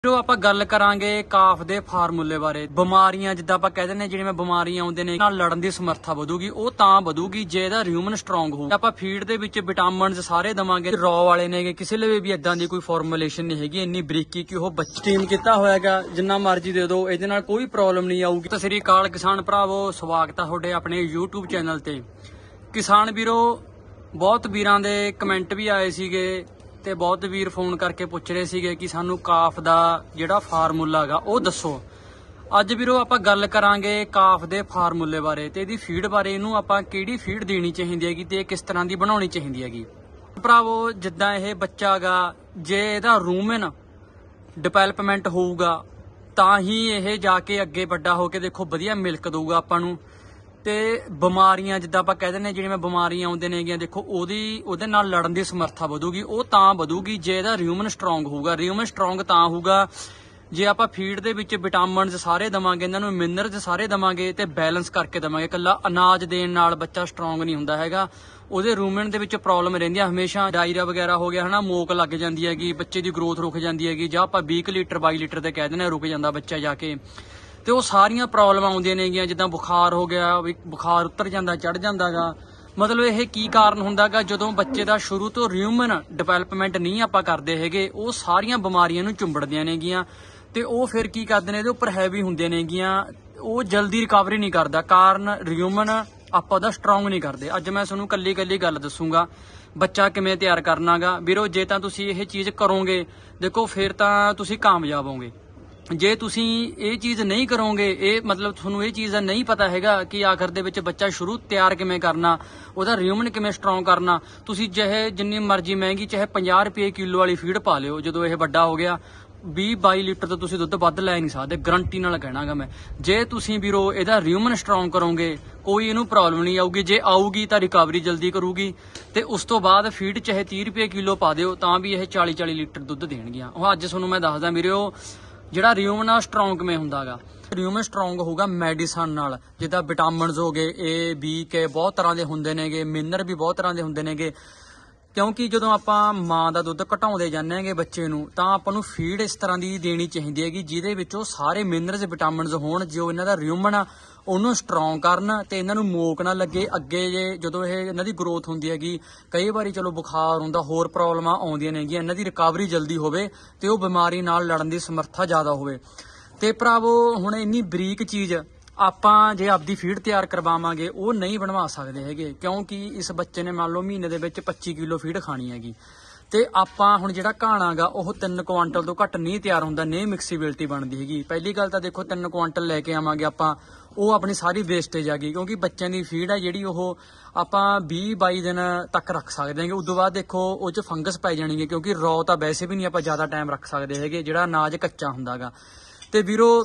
ਜੋ ਆਪਾਂ ਗੱਲ ਕਰਾਂਗੇ ਕਾਫ ਦੇ ਫਾਰਮੂਲੇ ਬਾਰੇ। ਬਿਮਾਰੀਆਂ ਜਿੱਦਾਂ ਆਪਾਂ ਕਹਿ ਦਿੰਦੇ ਜਿਵੇਂ ਬਿਮਾਰੀਆਂ ਆਉਂਦੇ ਨੇ ਨਾਲ ਲੜਨ ਦੀ ਸਮਰੱਥਾ ਵਧੂਗੀ, ਉਹ ਤਾਂ ਵਧੂਗੀ ਜੇ ਇਹਦਾ ਰਿਊਮਨ ਸਟਰੋਂਗ ਹੋਊ। ਆਪਾਂ ਫੀਡ ਦੇ ਵਿੱਚ ਵਿਟਾਮਿਨਸ ਸਾਰੇ ਦਵਾਂਗੇ, ਰॉ ਵਾਲੇ ਨੇਗੇ, ਕਿਸੇ ਲਈ ਵੀ ਇਦਾਂ ਦੀ ਕੋਈ ਫਾਰਮੂਲੇਸ਼ਨ ਨਹੀਂ ਹੈਗੀ ਇੰਨੀ ਬਰੀਕੀ ਕਿ ਉਹ ਸਟੀਮ ਕੀਤਾ ਹੋਇਆਗਾ ਜਿੰਨਾ ਮਰਜ਼ੀ ਦੇ ਦਿਓ, ਇਹਦੇ ਨਾਲ ਕੋਈ ਪ੍ਰੋਬਲਮ ਨਹੀਂ ਆਊਗੀ। ਸਤਿ ਸ੍ਰੀ ਅਕਾਲ ਕਿਸਾਨ ਭਰਾਵੋ, ਸਵਾਗਤ ਹੈ ਤੁਹਾਡੇ ਆਪਣੇ YouTube ਚੈਨਲ ਤੇ। ਕਿਸਾਨ ਵੀਰੋ, ਬਹੁਤ ਵੀਰਾਂ ਦੇ ਕਮੈਂਟ ਵੀ ਆਏ ਸੀਗੇ ਤੇ ਬਹੁਤ ਵੀਰ ਫੋਨ ਕਰਕੇ ਪੁੱਛ ਰਹੇ ਸੀਗੇ ਕਿ ਸਾਨੂੰ ਕਾਫ ਦਾ ਜਿਹੜਾ ਫਾਰਮੂਲਾ ਹੈਗਾ ਉਹ ਦੱਸੋ। ਅੱਜ ਵੀਰੋ ਆਪਾਂ ਗੱਲ ਕਰਾਂਗੇ ਕਾਫ ਦੇ ਫਾਰਮੂਲੇ ਬਾਰੇ ਤੇ ਇਹਦੀ ਫੀਡ ਬਾਰੇ। ਇਹਨੂੰ ਆਪਾਂ ਕਿਹੜੀ ਫੀਡ ਦੇਣੀ ਚਾਹੀਦੀ ਹੈਗੀ ਤੇ ਕਿਸ ਤਰ੍ਹਾਂ ਦੀ ਬਣਾਉਣੀ ਚਾਹੀਦੀ ਹੈਗੀ। ਭਰਾਵੋ, ਜਿੱਦਾਂ ਇਹ ਬੱਚਾ ਹੈਗਾ, ਜੇ ਇਹਦਾ ਰੂਮਨ ਡਿਵੈਲਪਮੈਂਟ ਹੋਊਗਾ ਤਾਂ ਹੀ ਇਹ ਜਾ ਕੇ ਅੱਗੇ ਵੱਡਾ ਹੋ ਕੇ ਦੇਖੋ ਵਧੀਆ ਮਿਲਕ ਦਊਗਾ ਆਪਾਂ ਨੂੰ। ਤੇ ਬਿਮਾਰੀਆਂ ਜਿੱਦਾਂ ਆਪਾਂ ਕਹਿ ਦਿੰਦੇ ਜਿਵੇਂ ਬਿਮਾਰੀਆਂ ਆਉਂਦੇ ਨੇਗੀਆਂ, ਦੇਖੋ ਉਹਦੇ ਨਾਲ ਲੜਨ ਦੀ ਸਮਰੱਥਾ ਵਧੂਗੀ, ਉਹ ਤਾਂ ਵਧੂਗੀ ਜੇ ਇਹਦਾ ਰਿਊਮਨ ਸਟਰੋਂਗ ਹੋਊਗਾ। ਰਿਊਮਨ ਸਟਰੋਂਗ ਤਾਂ ਹੋਊਗਾ ਜੇ ਆਪਾਂ ਫੀਡ ਦੇ ਵਿੱਚ ਵਿਟਾਮਿਨਸ ਸਾਰੇ ਦਵਾਂਗੇ, ਇਹਨਾਂ ਨੂੰ ਮਿਨਰਲਸ ਸਾਰੇ ਦਵਾਂਗੇ ਤੇ ਬੈਲੈਂਸ ਕਰਕੇ ਦਵਾਂਗੇ। ਇਕੱਲਾ ਅਨਾਜ ਦੇਣ ਨਾਲ ਬੱਚਾ ਸਟਰੋਂਗ ਨਹੀਂ ਹੁੰਦਾ ਹੈਗਾ, ਉਹਦੇ ਰੂਮਨ ਦੇ ਵਿੱਚ ਪ੍ਰੋਬਲਮ ਰਹਿੰਦੀ ਆ ਹਮੇਸ਼ਾ। ਡਾਇਰੀਆ ਵਗੈਰਾ ਹੋ ਗਿਆ ਹਨਾ, ਮੋਕ ਲੱਗ ਜਾਂਦੀ ਹੈਗੀ, ਬੱਚੇ ਦੀ ਗਰੋਥ ਰੁਕ ਜਾਂਦੀ ਹੈਗੀ, ਜਾਂ ਆਪਾਂ 20 ਲੀਟਰ 22 ਲੀਟਰ ਤੇ ਕਹਿ ਦਿੰਦੇ ਰੁਕ ਜਾਂਦਾ ਬੱਚਾ ਜਾ ਕੇ। ਤੇ ਉਹ ਸਾਰੀਆਂ ਪ੍ਰੋਬਲਮ ਆਉਂਦੀਆਂ ਨੇਗੀਆਂ, ਜਿੱਦਾਂ ਬੁਖਾਰ ਹੋ ਗਿਆ, ਵੀ ਬੁਖਾਰ ਉਤਰ ਜਾਂਦਾ, ਚੜ ਜਾਂਦਾਗਾ। ਮਤਲਬ ਇਹ ਕੀ ਕਾਰਨ ਹੁੰਦਾਗਾ, ਜਦੋਂ ਬੱਚੇ ਦਾ ਸ਼ੁਰੂ ਤੋਂ ਰਿਊਮਨ ਡਿਵੈਲਪਮੈਂਟ ਨਹੀਂ ਆਪਾਂ ਕਰਦੇ ਹੈਗੇ, ਉਹ ਸਾਰੀਆਂ ਬਿਮਾਰੀਆਂ ਨੂੰ ਚੁੰਬੜਦੀਆਂ ਨੇਗੀਆਂ ਤੇ ਉਹ ਫਿਰ ਕੀ ਕਰਦੇ ਨੇ, ਇਹਦੇ ਉੱਪਰ ਹੈਵੀ ਹੁੰਦੀਆਂ ਨੇਗੀਆਂ, ਉਹ ਜਲਦੀ ਰਿਕਵਰੀ ਨਹੀਂ ਕਰਦਾ। ਕਾਰਨ ਰਿਊਮਨ ਆਪਾਂ ਉਹਦਾ ਸਟਰੋਂਗ ਨਹੀਂ ਕਰਦੇ। ਅੱਜ ਮੈਂ ਤੁਹਾਨੂੰ ਕੱਲੀ ਗੱਲ ਦੱਸੂਗਾ ਬੱਚਾ ਕਿਵੇਂ ਤਿਆਰ ਕਰਨਾਗਾ। ਵੀਰੋ, ਜੇ ਤਾਂ ਤੁਸੀਂ ਇਹ ਚੀਜ਼ ਕਰੋਗੇ ਦੇਖੋ ਫਿਰ ਤਾਂ ਤੁਸੀਂ ਕਾਮਯਾਬ ਹੋਵੋਗੇ। ਜੇ ਤੁਸੀਂ ਇਹ ਚੀਜ਼ ਨਹੀਂ ਕਰੋਗੇ, ਇਹ ਮਤਲਬ ਤੁਹਾਨੂੰ ਇਹ ਚੀਜ਼ ਦਾ ਨਹੀਂ ਪਤਾ ਹੈਗਾ ਕਿ ਆਖਰ ਦੇ ਵਿੱਚ ਬੱਚਾ ਸ਼ੁਰੂ ਤਿਆਰ ਕਿਵੇਂ ਕਰਨਾ, ਉਹਦਾ ਰਿਊਮਨ ਕਿਵੇਂ ਸਟਰੋਂਗ ਕਰਨਾ, ਤੁਸੀਂ ਚਾਹੇ ਜਿੰਨੀ ਮਰਜ਼ੀ ਮਹਿੰਗੀ ਚਾਹੇ 50 ਰੁਪਏ ਕਿਲੋ ਵਾਲੀ ਫੀਡ ਪਾ ਲਿਓ, ਜਦੋਂ ਇਹ ਵੱਡਾ ਹੋ ਗਿਆ 20-22 ਲੀਟਰ ਤੋਂ ਤੁਸੀਂ ਦੁੱਧ ਵੱਧ ਲੈ ਨਹੀਂ ਸਕਦੇ, ਗਰੰਟੀ ਨਾਲ ਕਹਿਣਾਗਾ ਮੈਂ। ਜੇ ਤੁਸੀਂ ਵੀਰੋ ਇਹਦਾ ਰਿਊਮਨ ਸਟਰੋਂਗ ਕਰੋਗੇ ਕੋਈ ਇਹਨੂੰ ਪ੍ਰੋਬਲਮ ਨਹੀਂ ਆਊਗੀ। ਜੇ ਆਊਗੀ ਤਾਂ ਰਿਕਵਰੀ ਜਲਦੀ ਕਰੂਗੀ ਤੇ ਉਸ ਤੋਂ ਬਾਅਦ ਫੀਡ ਚਾਹੇ 30 ਰੁਪਏ ਕਿਲੋ ਪਾ ਦਿਓ ਤਾਂ ਵੀ ਇਹ 40-40 ਲੀਟਰ ਦੁੱਧ ਦੇਣਗੀਆਂ। ਉਹ ਅੱਜ ਤੁਹਾਨੂੰ ਮੈਂ ਦੱਸਦਾ ਵੀਰੋ ਜਿਹੜਾ ਰਿਊਮਨ ਆ ਸਟਰੋਂਗ ਕਿਵੇਂ ਹੁੰਦਾਗਾ। ਰਿਊਮਨ ਸਟਰੋਂਗ ਹੋਊਗਾ ਮੈਡੀਸਨ ਨਾਲ, ਜਿੱਦਾਂ ਵਿਟਾਮਿਨਸ ਹੋ ਗਏ, A, B, K ਬਹੁਤ ਤਰ੍ਹਾਂ ਦੇ ਹੁੰਦੇ ਨੇਗੇ, ਮਿਨਰਲ ਵੀ ਬਹੁਤ ਤਰ੍ਹਾਂ ਦੇ ਹੁੰਦੇ ਨੇਗੇ। ਕਿਉਂਕਿ ਜਦੋਂ ਆਪਾਂ ਮਾਂ ਦਾ ਦੁੱਧ ਘਟਾਉਂਦੇ ਜਾਂਦੇ ਹੈਗੇ ਬੱਚੇ ਨੂੰ, ਤਾਂ ਆਪਾਂ ਨੂੰ ਫੀਡ ਇਸ ਤਰ੍ਹਾਂ ਦੀ ਦੇਣੀ ਚਾਹੀਦੀ ਹੈਗੀ ਜਿਹਦੇ ਵਿੱਚ ਉਹ ਸਾਰੇ ਮਿਨਰਲਸ ਵਿਟਾਮਿਨਸ ਹੋਣ, ਜੋ ਇਹਨਾਂ ਦਾ ਰਿਊਮਨ ਆ ਉਹਨੂੰ ਸਟਰੋਂਗ ਕਰਨ ਤੇ ਇਹਨਾਂ ਨੂੰ ਮੋਕ ਨਾ ਲੱਗੇ ਅੱਗੇ। ਜਦੋਂ ਇਹ ਇਹਨਾਂ ਦੀ ਗਰੋਥ ਹੁੰਦੀ ਹੈਗੀ, ਕਈ ਵਾਰੀ ਚਲੋ ਬੁਖਾਰ ਹੁੰਦਾ, ਹੋਰ ਪ੍ਰੋਬਲਮਾਂ ਆਉਂਦੀਆਂ ਨੇਗੀਆਂ, ਇਹਨਾਂ ਦੀ ਰਿਕਵਰੀ ਜਲਦੀ ਹੋਵੇ ਤੇ ਉਹ ਬਿਮਾਰੀ ਨਾਲ ਲੜਨ ਦੀ ਸਮਰੱਥਾ ਜ਼ਿਆਦਾ ਹੋਵੇ। ਤੇ ਭਰਾਵੋ, ਹੁਣ ਇੰਨੀ ਬਰੀਕ ਚੀਜ਼ ਆਪਾਂ ਜੇ ਆਪਦੀ ਫੀਡ ਤਿਆਰ ਕਰਵਾਵਾਂਗੇ ਉਹ ਨਹੀਂ ਬਣਵਾ ਸਕਦੇ ਹੈਗੇ, ਕਿਉਂਕਿ ਇਸ ਬੱਚੇ ਨੇ ਮੰਨ ਲਓ ਮਹੀਨੇ ਦੇ ਵਿੱਚ 25 ਕਿਲੋ ਫੀਡ ਖਾਣੀ ਹੈਗੀ ਤੇ ਆਪਾਂ ਹੁਣ ਜਿਹੜਾ ਘਾਣਾਗਾ ਉਹ 3 ਕੁਆਂਟਲ ਤੋਂ ਘੱਟ ਨਹੀਂ ਤਿਆਰ ਹੁੰਦਾ, ਨਹੀਂ ਮਿਕਸੀਬਿਲਟੀ ਬਣਦੀ ਹੈਗੀ। ਪਹਿਲੀ ਗੱਲ ਤਾਂ ਦੇਖੋ 3 ਕੁਆਂਟਲ ਲੈ ਕੇ ਆਵਾਂਗੇ ਆਪਾਂ, ਉਹ ਆਪਣੀ ਸਾਰੀ ਵੇਸਟੇਜ ਆ ਗਈ, ਕਿਉਂਕਿ ਬੱਚਿਆਂ ਦੀ ਫੀਡ ਆ ਜਿਹੜੀ ਉਹ ਆਪਾਂ 20-22 ਦਿਨ ਤੱਕ ਰੱਖ ਸਕਦੇ ਹੈਗੇ। ਉਦੋਂ ਬਾਅਦ ਦੇਖੋ ਉਹ 'ਚ ਫੰਗਸ ਪੈ ਜਾਣਗੇ, ਕਿਉਂਕਿ ਰॉ ਤਾਂ ਵੈਸੇ ਵੀ ਨਹੀਂ ਆਪਾਂ ਜ਼ਿਆਦਾ ਟਾਈਮ ਰੱਖ ਸਕਦੇ ਹੈਗੇ, ਜਿਹੜਾ ਅਨਾਜ ਕੱਚਾ ਹੁੰਦਾਗਾ। ਤੇ ਵੀਰੋ,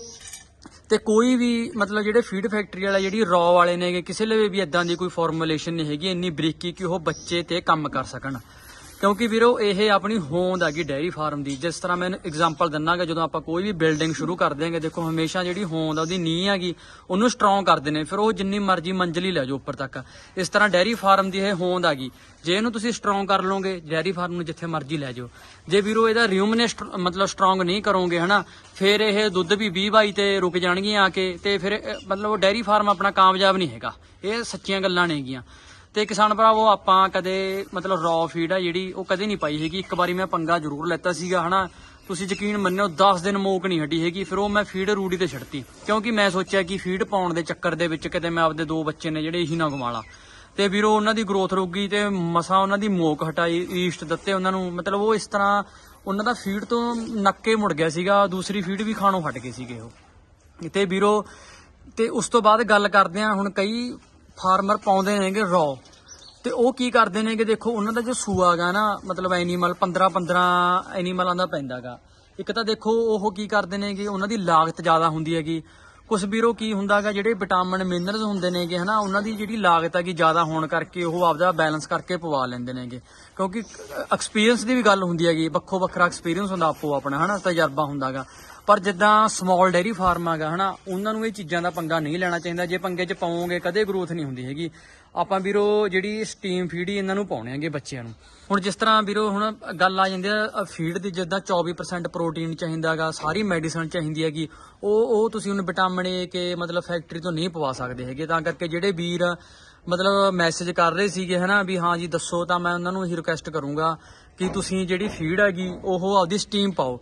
ਤੇ ਕੋਈ ਵੀ ਮਤਲਬ ਜਿਹੜੇ ਫੀਡ ਫੈਕਟਰੀ ਵਾਲਾ ਜਿਹੜੀ ਰॉ ਵਾਲੇ ਨੇਗੇ, ਕਿਸੇ ਲਈ ਵੀ ਇਦਾਂ ਦੀ ਕੋਈ ਫਾਰਮੂਲੇਸ਼ਨ ਨਹੀਂ ਹੈਗੀ ਇੰਨੀ ਬਰੀਕੀ ਕਿ ਉਹ ਬੱਚੇ ਤੇ ਕੰਮ ਕਰ ਸਕਣ। ਕਿਉਂਕਿ ਵੀਰੋ ਇਹ ਆਪਣੀ ਹੋਂਦ ਹੈਗੀ ਡੇਅਰੀ ਫਾਰਮ ਦੀ। ਜਿਸ ਤਰ੍ਹਾਂ ਮੈਂ ਐਗਜ਼ਾਮਪਲ ਦਿੰਨਾਗਾ, ਜਦੋਂ ਆਪਾਂ ਕੋਈ ਵੀ ਬਿਲਡਿੰਗ ਸ਼ੁਰੂ ਕਰਦੇ ਹਾਂਗੇ, ਦੇਖੋ ਹਮੇਸ਼ਾ ਜਿਹੜੀ ਹੋਂਦ ਆ ਉਹਦੀ ਨੀਂਹ ਹੈਗੀ ਉਹਨੂੰ ਸਟਰੋਂਗ ਕਰਦੇ ਨੇ, ਫਿਰ ਉਹ ਜਿੰਨੀ ਮਰਜ਼ੀ ਮੰਜ਼ਲੀ ਲੈ ਜਾਓ ਉੱਪਰ ਤੱਕ। ਇਸ ਤਰ੍ਹਾਂ ਡੇਅਰੀ ਫਾਰਮ ਦੀ ਇਹ ਹੋਂਦ ਹੈਗੀ, ਜੇ ਇਹਨੂੰ ਤੁਸੀਂ ਸਟਰੋਂਗ ਕਰ ਲਓਗੇ ਡੇਅਰੀ ਫਾਰਮ ਨੂੰ ਜਿੱਥੇ ਮਰਜ਼ੀ ਲੈ ਜਾਓ। ਜੇ ਵੀਰੋ ਇਹਦਾ ਰਿਊਮਨ ਮਤਲਬ ਸਟਰੋਂਗ ਨਹੀਂ ਕਰੋਗੇ ਹਨਾ, ਫਿਰ ਇਹ ਦੁੱਧ ਵੀ 20-22 ਤੇ ਰੁਕ ਜਾਣਗੀਆਂ ਆ ਕੇ, ਤੇ ਫਿਰ ਮਤਲਬ ਉਹ ਡੇਅਰੀ ਫਾਰਮ ਆਪਣਾ ਕਾਮਯਾਬ ਨਹੀਂ ਹੈਗਾ। ਇਹ ਸੱਚੀਆਂ ਗੱਲਾਂ ਨੇਗੀਆਂ। ਤੇ ਕਿਸਾਨ ਭਰਾਵੋ, ਆਪਾਂ ਕਦੇ ਮਤਲਬ ਰॉ ਫੀਡ ਆ ਜਿਹੜੀ ਉਹ ਕਦੇ ਨਹੀਂ ਪਾਈ ਹੈਗੀ। ਇੱਕ ਵਾਰੀ ਮੈਂ ਪੰਗਾ ਜ਼ਰੂਰ ਲੈਤਾ ਸੀਗਾ ਹਨਾ, ਤੁਸੀਂ ਯਕੀਨ ਮੰਨਿਓ 10 ਦਿਨ ਮੋਕ ਨਹੀਂ ਹਟੀ ਹੈਗੀ, ਫਿਰ ਉਹ ਮੈਂ ਫੀਡ ਰੂੜੀ ਤੇ ਛੱਡਤੀ, ਕਿਉਂਕਿ ਮੈਂ ਸੋਚਿਆ ਕਿ ਫੀਡ ਪਾਉਣ ਦੇ ਚੱਕਰ ਦੇ ਵਿੱਚ ਕਿਤੇ ਮੈਂ ਆਪਦੇ 2 ਬੱਚੇ ਨੇ ਜਿਹੜੇ ਇਹੀ ਨਾ ਗਵਾਲਾ। ਤੇ ਵੀਰੋ ਉਹਨਾਂ ਦੀ ਗਰੋਥ ਰੁਕ ਗਈ ਤੇ ਮਸਾਂ ਉਹਨਾਂ ਦੀ ਮੋਕ ਹਟਾਈ, ਈਸਟ ਦਿੱਤੇ ਉਹਨਾਂ ਨੂੰ, ਮਤਲਬ ਉਹ ਇਸ ਤਰ੍ਹਾਂ ਉਹਨਾਂ ਦਾ ਫੀਡ ਤੋਂ ਨੱਕੇ ਮੁੜ ਗਿਆ ਸੀਗਾ, ਦੂਸਰੀ ਫੀਡ ਵੀ ਖਾਣੋਂ ਹਟ ਗਏ ਸੀਗੇ ਉਹ। ਤੇ ਵੀਰੋ, ਤੇ ਉਸ ਤੋਂ ਬਾਅਦ ਗੱਲ ਕਰਦੇ ਆ, ਹੁਣ ਕਈ ਫਾਰਮਰ ਪਾਉਂਦੇ ਨੇਗੇ ਰॉ, ਤੇ ਉਹ ਕੀ ਕਰਦੇ ਨੇਗੇ, ਦੇਖੋ ਉਹਨਾਂ ਦਾ ਜੋ ਸੂਆ ਗਾ ਨਾ, ਮਤਲਬ ਐਨੀਮਲ 15-15 ਐਨੀਮਲਾਂ ਦਾ ਪੈਂਦਾਗਾ। ਇੱਕ ਤਾਂ ਦੇਖੋ ਉਹ ਕੀ ਕਰਦੇ ਨੇਗੇ, ਉਹਨਾਂ ਦੀ ਲਾਗਤ ਜ਼ਿਆਦਾ ਹੁੰਦੀ ਹੈਗੀ। ਕੁਛ ਵੀਰੋ ਕੀ ਹੁੰਦਾਗਾ, ਜਿਹੜੇ ਵਿਟਾਮਿਨ ਮਿਨਰਲਸ ਹੁੰਦੇ ਨੇਗੇ ਹਨਾ, ਉਹਨਾਂ ਦੀ ਜਿਹੜੀ ਲਾਗਤ ਹੈਗੀ ਜ਼ਿਆਦਾ ਹੋਣ ਕਰਕੇ ਉਹ ਆਪਦਾ ਬੈਲੈਂਸ ਕਰਕੇ ਪਵਾ ਲੈਂਦੇ ਨੇਗੇ, ਕਿਉਂਕਿ ਐਕਸਪੀਰੀਅੰਸ ਦੀ ਵੀ ਗੱਲ ਹੁੰਦੀ ਹੈਗੀ, ਵੱਖੋ ਵੱਖਰਾ ਐਕਸਪੀਰੀਅੰਸ ਹੁੰਦਾ ਆਪੋ ਆਪਣਾ ਹਨਾ, ਤਜਰਬਾ ਹੁੰਦਾਗਾ। ਪਰ ਜਿੱਦਾਂ ਸਮਾਲ ਡੇਅਰੀ ਫਾਰਮ ਹੈਗਾ ਹਨਾ, ਉਹਨਾਂ ਨੂੰ ਇਹ ਚੀਜ਼ਾਂ ਦਾ ਪੰਗਾ ਨਹੀਂ ਲੈਣਾ ਚਾਹੀਦਾ। ਜੇ ਪੰਗੇ 'ਚ ਪਾਓਗੇ ਕਦੇ ਗਰੋਥ ਨਹੀਂ ਹੁੰਦੀ ਹੈਗੀ। ਆਪਾਂ ਵੀਰੋ ਜਿਹੜੀ ਸਟੀਮ ਫੀਡ ਹੀ ਇਹਨਾਂ ਨੂੰ ਪਾਉਣੇ ਹੈਗੇ ਬੱਚਿਆਂ ਨੂੰ। ਹੁਣ ਜਿਸ ਤਰ੍ਹਾਂ ਵੀਰੋ ਹੁਣ ਗੱਲ ਆ ਜਾਂਦੀ ਆ ਫੀਡ ਦੀ, ਜਿੱਦਾਂ 24% ਪ੍ਰੋਟੀਨ ਚਾਹੀਦਾ ਹੈਗਾ, ਸਾਰੀ ਮੈਡੀਸਨ ਚਾਹੀਦੀ ਹੈਗੀ, ਉਹ ਤੁਸੀਂ ਹੁਣ ਵਿਟਾਮਿਨ ਏ ਕੇ ਮਤਲਬ ਫੈਕਟਰੀ ਤੋਂ ਨਹੀਂ ਪਵਾ ਸਕਦੇ ਹੈਗੇ। ਤਾਂ ਕਰਕੇ ਜਿਹੜੇ ਵੀਰ ਮਤਲਬ ਮੈਸੇਜ ਕਰ ਰਹੇ ਸੀਗੇ ਹਨਾ ਵੀ ਹਾਂ ਜੀ ਦੱਸੋ, ਤਾਂ ਮੈਂ ਉਹਨਾਂ ਨੂੰ ਇਹੀ ਰਿਕੁਐਸਟ ਕਰੂੰਗਾ ਕਿ ਤੁਸੀਂ ਜਿਹੜੀ ਫੀਡ ਹੈਗੀ ਉਹ ਆਪਦੀ ਸਟੀਮ ਪਾਓ।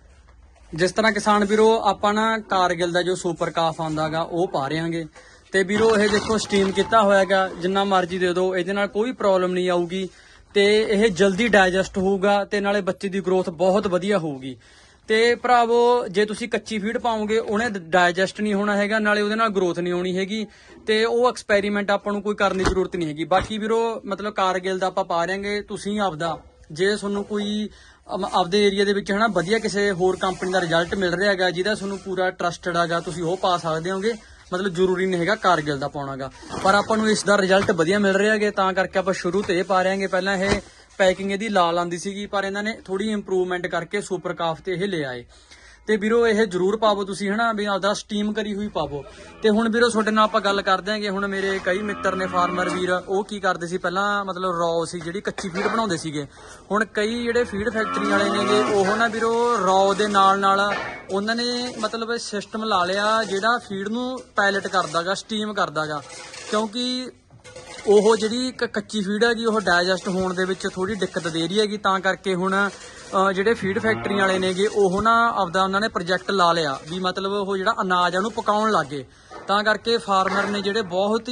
ਜਿਸ ਤਰ੍ਹਾਂ ਕਿਸਾਨ ਵੀਰੋ ਆਪਾਂ ਨਾ ਕਾਰਗਿਲ ਦਾ ਜੋ ਸੁਪਰ ਕਾਫ ਆਉਂਦਾ ਗਾ ਉਹ ਪਾ ਰਿਹਾਂਗੇ। ਤੇ ਵੀਰੋ ਇਹ ਦੇਖੋ ਸਟੀਮ ਕੀਤਾ ਹੋਇਆਗਾ, ਜਿੰਨਾ ਮਰਜ਼ੀ ਦੇ ਦਿਓ, ਇਹਦੇ ਨਾਲ ਕੋਈ ਪ੍ਰੋਬਲਮ ਨਹੀਂ ਆਊਗੀ ਤੇ ਇਹ ਜਲਦੀ ਡਾਈਜੈਸਟ ਹੋਊਗਾ ਤੇ ਨਾਲੇ ਬੱਚੇ ਦੀ ਗਰੋਥ ਬਹੁਤ ਵਧੀਆ ਹੋਊਗੀ। ਤੇ ਭਰਾਵੋ ਜੇ ਤੁਸੀਂ ਕੱਚੀ ਫੀਡ ਪਾਓਗੇ ਉਹਨੇ ਡਾਈਜੈਸਟ ਨਹੀਂ ਹੋਣਾ ਹੈਗਾ, ਨਾਲੇ ਉਹਦੇ ਨਾਲ ਗਰੋਥ ਨਹੀਂ ਹੋਣੀ ਹੈਗੀ, ਤੇ ਉਹ ਐਕਸਪੈਰੀਮੈਂਟ ਆਪਾਂ ਨੂੰ ਕੋਈ ਕਰਨ ਦੀ ਜ਼ਰੂਰਤ ਨਹੀਂ ਹੈਗੀ। ਬਾਕੀ ਵੀਰੋ ਮਤਲਬ ਕਾਰਗਿਲ ਦਾ ਆਪਾਂ ਪਾ ਰਿਹਾਂਗੇ, ਤੁਸੀਂ ਆਪਦਾ ਜੇ ਤੁਹਾਨੂੰ ਕੋਈ ਆਪਦੇ ਏਰੀਆ ਦੇ ਵਿੱਚ ਹਨਾ ਵਧੀਆ ਕਿਸੇ ਹੋਰ ਕੰਪਨੀ ਦਾ ਰਿਜ਼ਲਟ ਮਿਲ ਰਿਹਾ ਹੈਗਾ ਜਿਹਦਾ ਤੁਹਾਨੂੰ ਪੂਰਾ ਟਰਸਟਡ ਹੈਗਾ, ਤੁਸੀਂ ਉਹ ਪਾ ਸਕਦੇ ਹੋਗੇ। ਮਤਲਬ ਜ਼ਰੂਰੀ ਨਹੀਂ ਹੈਗਾ ਕਾਰਗਿਲ ਦਾ ਪਾਉਣਾਗਾ, ਪਰ ਆਪਾਂ ਨੂੰ ਇਸ ਦਾ ਰਿਜ਼ਲਟ ਵਧੀਆ ਮਿਲ ਰਿਹਾ ਹੈਗੇ, ਤਾਂ ਕਰਕੇ ਆਪਾਂ ਸ਼ੁਰੂ ਤੋਂ ਇਹ ਪਾ ਰਹੇ ਹਾਂਗੇ। ਪਹਿਲਾਂ ਇਹ ਪੈਕਿੰਗ ਇਹਦੀ ਲਾਲ ਆਂਦੀ ਸੀਗੀ, ਪਰ ਇਹਨਾਂ ਨੇ ਥੋੜੀ ਇੰਪਰੂਵਮੈਂਟ ਕਰਕੇ ਸੁਪਰ ਕਾਫ ਤੇ ਇਹ ਲੈ ਆਏ। ਤੇ ਵੀਰੋ ਇਹ ਜ਼ਰੂਰ ਪਾਵੋ ਤੁਸੀਂ ਹਨਾ, ਵੀ ਆਪਦਾ ਸਟੀਮ ਕਰੀ ਹੋਈ ਪਾਵੋ। ਤੇ ਹੁਣ ਵੀਰੋ ਤੁਹਾਡੇ ਨਾਲ ਆਪਾਂ ਗੱਲ ਕਰਦੇ ਆਂਗੇ। ਹੁਣ ਮੇਰੇ ਕਈ ਮਿੱਤਰ ਨੇ ਫਾਰਮਰ ਵੀਰ, ਉਹ ਕੀ ਕਰਦੇ ਸੀ ਪਹਿਲਾਂ ਮਤਲਬ ਰੌ ਸੀ ਜਿਹੜੀ ਕੱਚੀ ਫੀਡ ਬਣਾਉਂਦੇ ਸੀਗੇ। ਹੁਣ ਕਈ ਜਿਹੜੇ ਫੀਡ ਫੈਕਟਰੀ ਵਾਲੇ ਨੇਗੇ ਉਹ ਨਾ ਵੀਰੋ ਰੌ ਦੇ ਨਾਲ ਉਹਨਾਂ ਨੇ ਮਤਲਬ ਸਿਸਟਮ ਲਾ ਲਿਆ ਜਿਹੜਾ ਫੀਡ ਨੂੰ ਪੈਲਟ ਕਰਦਾਗਾ, ਸਟੀਮ ਕਰਦਾਗਾ, ਕਿਉਂਕਿ ਉਹ ਜਿਹੜੀ ਕੱਚੀ ਫੀਡ ਹੈਗੀ ਉਹ ਡਾਈਜੈਸਟ ਹੋਣ ਦੇ ਵਿੱਚ ਥੋੜੀ ਦਿੱਕਤ ਦੇ ਰਹੀ ਹੈਗੀ। ਤਾਂ ਕਰਕੇ ਹੁਣ ਜਿਹੜੇ ਫੀਡ ਫੈਕਟਰੀ ਵਾਲੇ ਨੇਗੇ ਉਹ ਨਾ ਆਪਦਾ ਉਹਨਾਂ ਨੇ ਪ੍ਰੋਜੈਕਟ ਲਾ ਲਿਆ ਵੀ ਮਤਲਬ ਉਹ ਜਿਹੜਾ ਅਨਾਜ ਆ ਉਹਨੂੰ ਪਕਾਉਣ ਲੱਗੇ। ਤਾਂ ਕਰਕੇ ਫਾਰਮਰ ਨੇ ਜਿਹੜੇ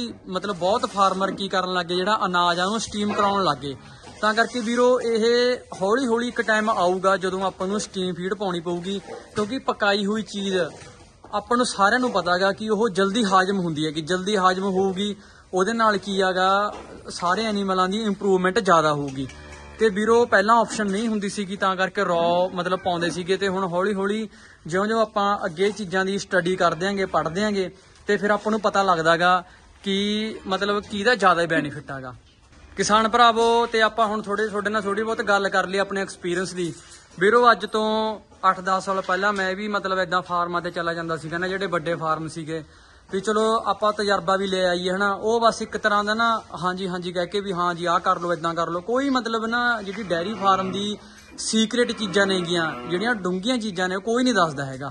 ਬਹੁਤ ਫਾਰਮਰ ਕੀ ਕਰਨ ਲੱਗੇ, ਜਿਹੜਾ ਅਨਾਜ ਆ ਉਹਨੂੰ ਸਟੀਮ ਕਰਾਉਣ ਲੱਗੇ। ਤਾਂ ਕਰਕੇ ਵੀਰੋ ਇਹ ਹੌਲੀ ਹੌਲੀ ਇੱਕ ਟਾਈਮ ਆਊਗਾ ਜਦੋਂ ਆਪਾਂ ਨੂੰ ਸਟੀਮ ਫੀਡ ਪਾਉਣੀ ਪਊਗੀ, ਕਿਉਂਕਿ ਪਕਾਈ ਹੋਈ ਚੀਜ਼ ਆਪਾਂ ਨੂੰ ਸਾਰਿਆਂ ਨੂੰ ਪਤਾ ਹੈਗਾ ਕਿ ਉਹ ਜਲਦੀ ਹਾਜ਼ਮ ਹੁੰਦੀ ਹੈ, ਕਿ ਜਲਦੀ ਹਾਜ਼ਮ ਹੋਊਗੀ ਉਹਦੇ ਨਾਲ ਕੀ ਹੈਗਾ ਸਾਰੇ ਐਨੀਮਲਾਂ ਦੀ ਇੰਪਰੂਵਮੈਂਟ ਜ਼ਿਆਦਾ ਹੋਊਗੀ। ਤੇ ਵੀਰੋ ਪਹਿਲਾਂ ਆਪਸ਼ਨ ਨਹੀਂ ਹੁੰਦੀ ਸੀਗੀ, ਤਾਂ ਕਰਕੇ ਰੌ ਮਤਲਬ ਪਾਉਂਦੇ ਸੀਗੇ। ਤੇ ਹੁਣ ਹੌਲੀ ਹੌਲੀ ਜਿਉਂ-ਜਿਉਂ ਆਪਾਂ ਅੱਗੇ ਚੀਜ਼ਾਂ ਦੀ ਸਟੱਡੀ ਕਰਦੇ ਆਂਗੇ, ਪੜ੍ਹਦੇ ਆਂਗੇ, ਤੇ ਫਿਰ ਆਪਾਂ ਨੂੰ ਪਤਾ ਲੱਗਦਾਗਾ ਕਿ ਮਤਲਬ ਕਿਹਦਾ ਜ਼ਿਆਦਾ ਬੈਨੀਫਿਟ ਹੈਗਾ। ਕਿਸਾਨ ਭਰਾਵੋ ਤੇ ਆਪਾਂ ਹੁਣ ਤੁਹਾਡੇ ਨਾਲ ਥੋੜੀ ਬਹੁਤ ਗੱਲ ਕਰ ਲਈ ਆਪਣੇ ਐਕਸਪੀਰੀਅੰਸ ਦੀ। ਵੀਰੋ ਅੱਜ ਤੋਂ 8-10 ਸਾਲ ਪਹਿਲਾਂ ਮੈਂ ਵੀ ਮਤਲਬ ਇਦਾਂ ਫਾਰਮਾਂ ਤੇ ਚਲਾ ਜਾਂਦਾ ਸੀਗਾ ਨਾ, ਜਿਹੜੇ ਵੱਡੇ ਫਾਰਮ ਸੀਗੇ, ਵੀ ਚਲੋ ਆਪਾਂ ਤਜਰਬਾ ਵੀ ਲੈ ਆਈਏ ਹਨਾ। ਉਹ ਬਸ ਇੱਕ ਤਰ੍ਹਾਂ ਦਾ ਨਾ ਹਾਂਜੀ ਕਹਿ ਕੇ ਵੀ ਹਾਂ ਜੀ ਆਹ ਕਰ ਲਓ, ਇਦਾਂ ਕਰ ਲਓ। ਕੋਈ ਮਤਲਬ ਨਾ ਜਿਹੜੀ ਡੈਰੀ ਫਾਰਮ ਦੀ ਸੀਕ੍ਰੇਟ ਚੀਜ਼ਾਂ ਨੇਗੀਆਂ, ਜਿਹੜੀਆਂ ਡੂੰਘੀਆਂ ਚੀਜ਼ਾਂ ਨੇ, ਕੋਈ ਨਹੀਂ ਦੱਸਦਾ ਹੈਗਾ।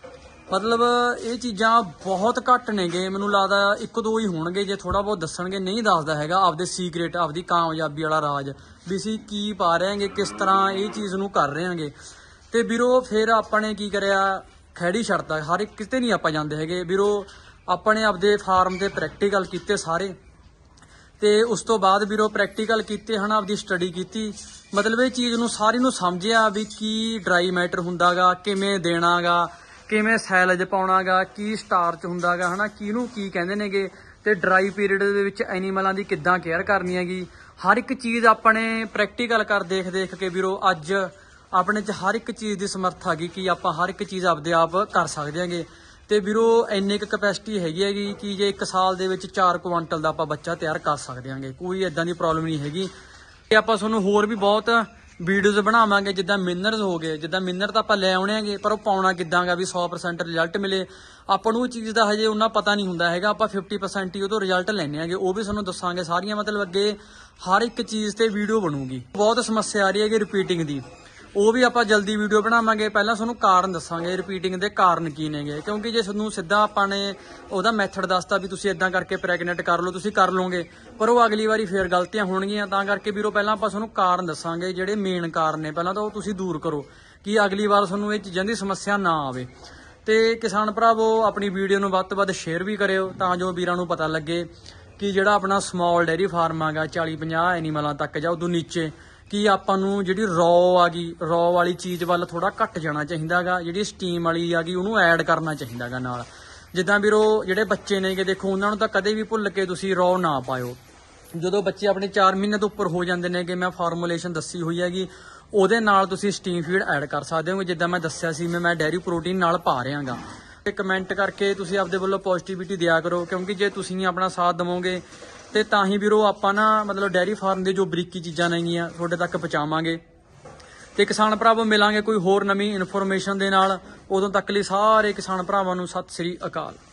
ਮਤਲਬ ਇਹ ਚੀਜ਼ਾਂ ਬਹੁਤ ਘੱਟ ਨੇਗੇ, ਮੈਨੂੰ ਲੱਗਦਾ 1-2 ਹੀ ਹੋਣਗੇ ਜੇ ਥੋੜਾ ਬਹੁਤ ਦੱਸਣਗੇ। ਨਹੀਂ ਦੱਸਦਾ ਹੈਗਾ ਆਪਦੇ ਸੀਕ੍ਰੇਟ, ਆਪਦੀ ਕਾਮਯਾਬੀ ਵਾਲਾ ਰਾਜ, ਵੀ ਅਸੀਂ ਕੀ ਪਾ ਰਹੇ ਹਾਂਗੇ, ਕਿਸ ਤਰ੍ਹਾਂ ਇਹ ਚੀਜ਼ ਨੂੰ ਕਰ ਰਹੇ ਹਾਂਗੇ। ਤੇ ਵੀਰੋ ਫਿਰ ਆਪਾਂ ਨੇ ਕੀ ਕਰਿਆ, ਖੈੜੀ ਛੱਡਤਾ। ਹਰ ਇੱਕ ਕਿਤੇ ਨਹੀਂ ਆਪਾਂ ਜਾਂਦੇ ਹੈਗੇ ਵੀਰੋ, ਆਪਾਂ ਨੇ ਆਪਦੇ ਫਾਰਮ ਦੇ ਪ੍ਰੈਕਟੀਕਲ ਕੀਤੇ ਸਾਰੇ। ਤੇ ਉਸ ਤੋਂ ਬਾਅਦ ਵੀਰੋ ਪ੍ਰੈਕਟੀਕਲ ਕੀਤੇ ਹਨ, ਆਪਦੀ ਸਟੱਡੀ ਕੀਤੀ, ਮਤਲਬ ਇਹ ਚੀਜ਼ ਨੂੰ ਸਾਰੀ ਨੂੰ ਸਮਝਿਆ ਵੀ ਕੀ ਡਰਾਈ ਮੈਟਰ ਹੁੰਦਾਗਾ, ਕਿਵੇਂ ਦੇਣਾਗਾ, ਕਿਵੇਂ ਸੈਲਜ ਪਾਉਣਾਗਾ, ਕੀ ਸਟਾਰਚ ਹੁੰਦਾਗਾ ਹਨਾ, ਕਿਹਨੂੰ ਕੀ ਕਹਿੰਦੇ ਨੇਗੇ, ਤੇ ਡਰਾਈ ਪੀਰੀਅਡ ਦੇ ਵਿੱਚ ਐਨੀਮਲਾਂ ਦੀ ਕਿੱਦਾਂ ਕੇਅਰ ਕਰਨੀ ਹੈਗੀ। ਹਰ ਇੱਕ ਚੀਜ਼ ਆਪਣੇ ਪ੍ਰੈਕਟੀਕਲ ਕਰ ਦੇਖ ਕੇ ਵੀਰੋ ਅੱਜ ਆਪਣੇ 'ਚ ਹਰ ਇੱਕ ਚੀਜ਼ ਦੀ ਸਮਰੱਥਾ ਹੈਗੀ ਕਿ ਆਪਾਂ ਹਰ ਇੱਕ ਚੀਜ਼ ਆਪਦੇ ਆਪ ਕਰ ਸਕਦੇ ਹਾਂਗੇ। ਤੇ ਵੀਰੋ ਇੰਨੀ ਕੁ ਕੈਪੈਸਿਟੀ ਹੈਗੀ ਕਿ ਜੇ 1 ਸਾਲ ਦੇ ਵਿੱਚ 4 ਕੁਆਂਟਲ ਦਾ ਆਪਾਂ ਬੱਚਾ ਤਿਆਰ ਕਰ ਸਕਦੇ ਹਾਂਗੇ, ਕੋਈ ਇਦਾਂ ਦੀ ਪ੍ਰੋਬਲਮ ਨਹੀਂ ਹੈਗੀ। ਤੇ ਆਪਾਂ ਤੁਹਾਨੂੰ ਹੋਰ ਵੀ ਬਹੁਤ ਵੀਡੀਓਜ਼ ਬਣਾਵਾਂਗੇ, ਜਿੱਦਾਂ ਮਿਨਰਲਸ ਹੋ ਗਏ, ਜਿੱਦਾਂ ਮਿਨਰ ਤਾਂ ਆਪਾਂ ਲੈ ਆਉਣੇ ਹੈਗੇ, ਪਰ ਉਹ ਪਾਉਣਾ ਕਿੱਦਾਂਗਾ ਵੀ 100% ਰਿਜ਼ਲਟ ਮਿਲੇ। ਆਪਾਂ ਨੂੰ ਉਹ ਚੀਜ਼ ਦਾ ਹਜੇ ਉਹਨਾਂ ਪਤਾ ਨਹੀਂ ਹੁੰਦਾ ਹੈਗਾ, ਆਪਾਂ 50% ਹੀ ਉਹ ਤੋਂ ਰਿਜ਼ਲਟ ਲੈਣੇ ਹੈਗੇ, ਉਹ ਵੀ ਤੁਹਾਨੂੰ ਦੱਸਾਂਗੇ ਸਾਰੀਆਂ। ਮਤਲਬ ਅੱਗੇ ਹਰ ਇੱਕ ਚੀਜ਼ ਤੇ ਵੀਡੀਓ ਬਣੂਗੀ। ਬਹੁਤ ਸਮੱਸਿਆ ਆ ਰਹੀ ਹੈਗੀ ਰਿਪੀਟਿੰਗ ਦੀ, ਉਹ ਵੀ ਆਪਾਂ ਜਲਦੀ ਵੀਡੀਓ ਬਣਾਵਾਂਗੇ। ਪਹਿਲਾਂ ਤੁਹਾਨੂੰ ਕਾਰਨ ਦੱਸਾਂਗੇ ਰਿਪੀਟਿੰਗ ਦੇ ਕਾਰਨ ਕੀ ਨੇਗੇ, ਕਿਉਂਕਿ ਜੇ ਤੁਹਾਨੂੰ ਸਿੱਧਾ ਆਪਾਂ ਨੇ ਉਹਦਾ ਮੈਥਡ ਦੱਸਤਾ ਵੀ ਤੁਸੀਂ ਇਦਾਂ ਕਰਕੇ ਪ੍ਰੈਗਨੈਂਟ ਕਰ ਲਓ, ਤੁਸੀਂ ਕਰ ਲਓਗੇ, ਪਰ ਉਹ ਅਗਲੀ ਵਾਰੀ ਫੇਰ ਗਲਤੀਆਂ ਹੋਣਗੀਆਂ। ਤਾਂ ਕਰਕੇ ਵੀਰੋ ਪਹਿਲਾਂ ਆਪਾਂ ਤੁਹਾਨੂੰ ਕਾਰਨ ਦੱਸਾਂਗੇ, ਜਿਹੜੇ ਮੇਨ ਕਾਰਨ ਨੇ ਪਹਿਲਾਂ ਤਾਂ ਉਹ ਤੁਸੀਂ ਦੂਰ ਕਰੋ ਕਿ ਅਗਲੀ ਵਾਰ ਤੁਹਾਨੂੰ ਇਹ ਚੀਜ਼ਾਂ ਦੀ ਸਮੱਸਿਆ ਨਾ ਆਵੇ। ਤੇ ਕਿਸਾਨ ਭਰਾਵੋ ਆਪਣੀ ਵੀਡੀਓ ਨੂੰ ਵੱਧ ਤੋਂ ਵੱਧ ਸ਼ੇਅਰ ਵੀ ਕਰਿਓ, ਤਾਂ ਜੋ ਵੀਰਾਂ ਨੂੰ ਪਤਾ ਲੱਗੇ ਕਿ ਜਿਹੜਾ ਆਪਣਾ ਸਮਾਲ ਡੇਅਰੀ ਫਾਰਮ ਹੈਗਾ 40-50 ਐਨੀਮਲਾਂ ਤੱਕ ਜਾਂ ਉਦੋਂ ਨੀਚੇ, ਕਿ ਆਪਾਂ ਨੂੰ ਜਿਹੜੀ ਰੌ ਵਾਲੀ ਚੀਜ਼ ਵੱਲ ਥੋੜਾ ਘੱਟ ਜਾਣਾ ਚਾਹੀਦਾ ਹੈਗਾ, ਜਿਹੜੀ ਸਟੀਮ ਵਾਲੀ ਹੈਗੀ ਉਹਨੂੰ ਐਡ ਕਰਨਾ ਚਾਹੀਦਾ ਹੈਗਾ ਨਾਲ। ਜਿੱਦਾਂ ਵੀਰੋ ਜਿਹੜੇ ਬੱਚੇ ਨੇਗੇ ਦੇਖੋ, ਉਹਨਾਂ ਨੂੰ ਤਾਂ ਕਦੇ ਵੀ ਭੁੱਲ ਕੇ ਤੁਸੀਂ ਰੌ ਨਾ ਪਾਇਓ। ਜਦੋਂ ਬੱਚੇ ਆਪਣੇ 4 ਮਹੀਨੇ ਤੋਂ ਉੱਪਰ ਹੋ ਜਾਂਦੇ ਨੇ, ਕਿ ਮੈਂ ਫਾਰਮੂਲੇਸ਼ਨ ਦੱਸੀ ਹੋਈ ਹੈਗੀ, ਉਹਦੇ ਨਾਲ ਤੁਸੀਂ ਸਟੀਮ ਫੀਡ ਐਡ ਕਰ ਸਕਦੇ ਹੋ। ਜਿੱਦਾਂ ਮੈਂ ਦੱਸਿਆ ਸੀ, ਮੈਂ ਡੈਰੀ ਪ੍ਰੋਟੀਨ ਨਾਲ ਪਾ ਰਿਹਾਗਾ। ਤੇ ਕਮੈਂਟ ਕਰਕੇ ਤੁਸੀਂ ਆਪਦੇ ਵੱਲੋਂ ਪੋਜ਼ਿਟਿਵਿਟੀ ਦਿਆ ਕਰੋ, ਕਿਉਂਕਿ ਜੇ ਤੁਸੀਂ ਆਪਣਾ ਸਾਥ ਦੇਵੋਗੇ ਤੇ ਤਾਂ ਹੀ ਵੀਰੋ ਆਪਾਂ ਨਾ ਮਤਲਬ ਡੈਰੀ ਫਾਰਮ ਦੇ ਜੋ ਬਰੀਕੀ ਚੀਜ਼ਾਂ ਨੇਗੀਆਂ ਤੁਹਾਡੇ ਤੱਕ ਪਹੁੰਚਾਵਾਂਗੇ। ਤੇ ਕਿਸਾਨ ਭਰਾਵੋ ਮਿਲਾਂਗੇ ਕੋਈ ਹੋਰ ਨਵੀਂ ਇਨਫੋਰਮੇਸ਼ਨ ਦੇ ਨਾਲ। ਉਦੋਂ ਤੱਕ ਲਈ ਸਾਰੇ ਕਿਸਾਨ ਭਰਾਵਾਂ ਨੂੰ ਸਤਿ ਸ੍ਰੀ ਅਕਾਲ।